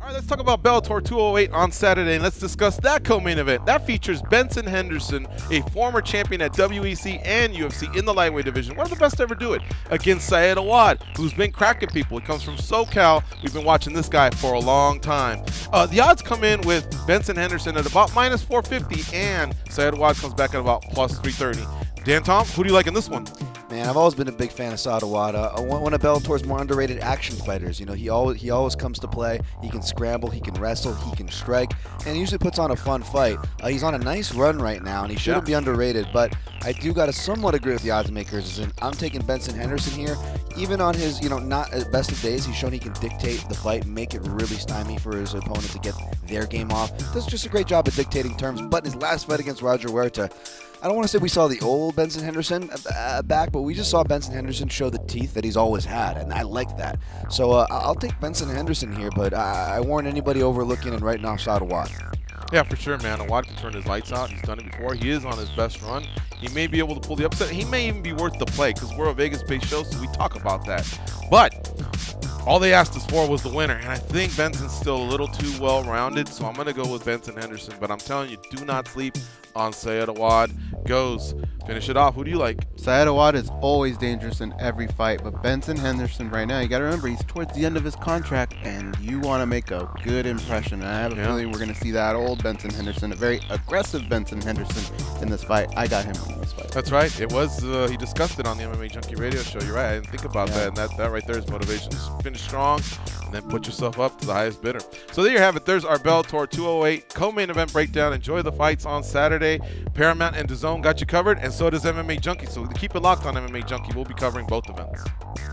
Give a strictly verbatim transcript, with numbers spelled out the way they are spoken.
All right, let's talk about Bellator two oh eight on Saturday, and let's discuss that co-main event. That features Benson Henderson, a former champion at W E C and U F C in the lightweight division, one of the best to ever do it, against Saad Awad, who's been cracking people. He comes from SoCal. We've been watching this guy for a long time. Uh, the odds come in with Benson Henderson at about minus four fifty, and Saad Awad comes back at about plus three thirty. Dan Tom, who do you like in this one? Man, I've always been a big fan of Saad Awad. Uh, one of Bellator's more underrated action fighters. You know, he always he always comes to play. He can scramble, he can wrestle, he can strike, and he usually puts on a fun fight. Uh, he's on a nice run right now, and he shouldn't yeah. be underrated. But I do got to somewhat agree with the odds makers. And I'm taking Benson Henderson here. Even on his, you know, not best of days, he's shown he can dictate the fight and make it really stymie for his opponent to get their game off. Does just a great job at dictating terms. But in his last fight against Roger Huerta, I don't want to say we saw the old Benson Henderson uh, back, but we just saw Benson Henderson show the teeth that he's always had, and I like that. So uh, I'll take Benson Henderson here, but I, I warn anybody overlooking and writing off Saad Awad. Yeah, for sure, man. Awad can turn his lights out. He's done it before. He is on his best run. He may be able to pull the upset. He may even be worth the play because we're a Vegas-based show, so we talk about that. But all they asked us for was the winner, and I think Benson's still a little too well-rounded, so I'm going to go with Benson Henderson. But I'm telling you, do not sleep on Saad Awad. Goes. Finish it off. Who do you like? Saad Awad is always dangerous in every fight, but Benson Henderson right now, you got to remember, he's towards the end of his contract, and you want to make a good impression. And I have a yeah. feeling we're going to see that old Benson Henderson, a very aggressive Benson Henderson in this fight. I got him in this fight. That's right. It was, uh, he discussed it on the M M A Junkie radio show. You're right. I didn't think about yeah. that, and that, that right there is motivation. Just finish strong, and then put yourself up to the highest bidder. So there you have it. There's our Bellator two oh eight co-main event breakdown. Enjoy the fights on Saturday. Paramount and DAZN got you covered, and so does M M A Junkie. So keep it locked on M M A Junkie. We'll be covering both events.